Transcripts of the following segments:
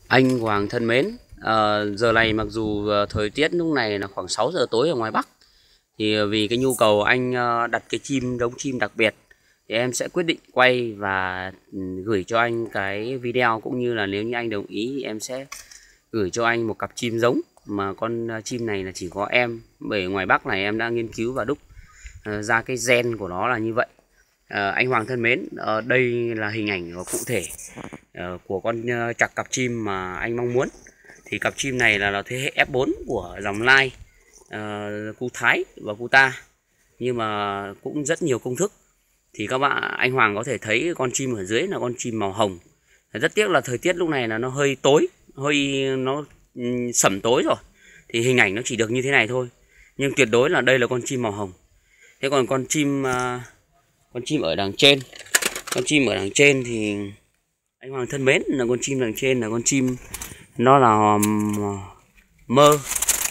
Anh Hoàng thân mến, giờ này mặc dù thời tiết lúc này là khoảng 6 giờ tối ở ngoài Bắc, thì vì cái nhu cầu anh đặt cái đống chim đặc biệt, thì em sẽ quyết định quay và gửi cho anh cái video, cũng như là nếu như anh đồng ý thì em sẽ gửi cho anh một cặp chim giống, mà con chim này là chỉ có em, bởi ngoài Bắc này em đã nghiên cứu và đúc ra cái gen của nó là như vậy. Anh Hoàng thân mến, đây là hình ảnh cụ thể của con cặp chim mà anh mong muốn. Thì cặp chim này là thế hệ F4 của dòng Lai, cu Thái và cu Ta, nhưng mà cũng rất nhiều công thức. Thì các bạn, anh Hoàng có thể thấy con chim ở dưới là con chim màu hồng. Rất tiếc là thời tiết lúc này là nó hơi tối, nó sẩm tối rồi, thì hình ảnh nó chỉ được như thế này thôi, nhưng tuyệt đối là đây là con chim màu hồng. Thế còn con chim ở đằng trên, thì anh Hoàng thân mến, là con chim đằng trên là con chim nó là mơ.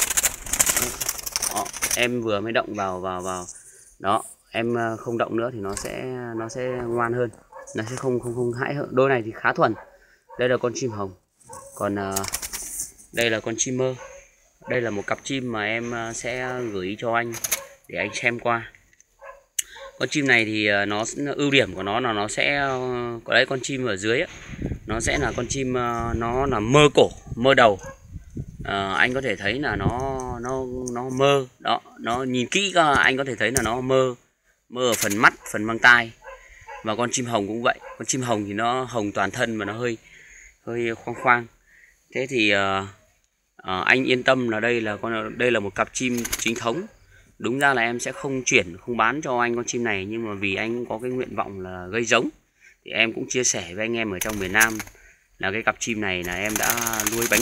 Đó, em vừa mới động vào đó, em không động nữa thì nó sẽ ngoan hơn, nó sẽ không hãi hơn. Đôi này thì khá thuần. Đây là con chim hồng, còn đây là con chim mơ. Đây là một cặp chim mà em sẽ gửi cho anh để anh xem qua. Con chim này thì nó ưu điểm của nó là nó sẽ có đấy, con chim ở dưới ấy, nó sẽ là con chim nó là mơ cổ, mơ đầu. Anh có thể thấy là nó mơ đó, nó nhìn kỹ anh có thể thấy là nó mơ ở phần mắt, phần mang tai. Và con chim hồng cũng vậy, con chim hồng thì nó hồng toàn thân mà nó hơi khoang khoang. Thế thì anh yên tâm là đây là một cặp chim chính thống. Đúng ra là em sẽ không bán cho anh con chim này, nhưng mà vì anh có cái nguyện vọng là gây giống, thì em cũng chia sẻ với anh em ở trong miền Nam là cái cặp chim này là em đã nuôi bánh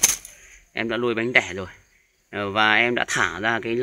tẻ rồi. Và em đã thả ra cái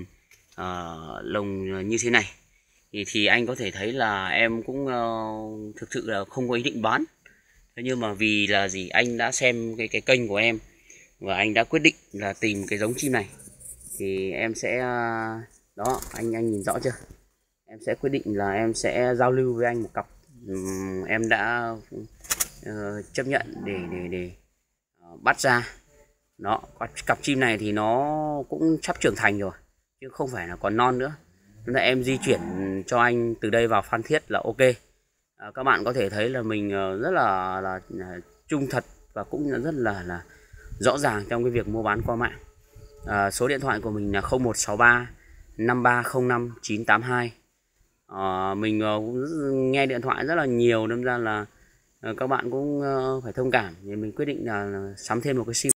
lồng như thế này. Thì anh có thể thấy là em cũng thực sự là không có ý định bán. Thế nhưng mà vì là gì, anh đã xem cái kênh của em và anh đã quyết định là tìm cái giống chim này, thì em sẽ đó, anh nhìn rõ chưa, em sẽ quyết định là em sẽ giao lưu với anh một cặp. Em đã chấp nhận để bắt ra đó. Cặp chim này thì nó cũng sắp trưởng thành rồi, chứ không phải là còn non nữa, nên là em di chuyển cho anh từ đây vào Phan Thiết là ok. Các bạn có thể thấy là mình rất là trung thật, và cũng rất là rõ ràng trong cái việc mua bán qua mạng. Số điện thoại của mình là 0163 5305 982. Mình cũng nghe điện thoại rất là nhiều, nên ra là các bạn cũng phải thông cảm, thì mình quyết định là sắm thêm một cái sim.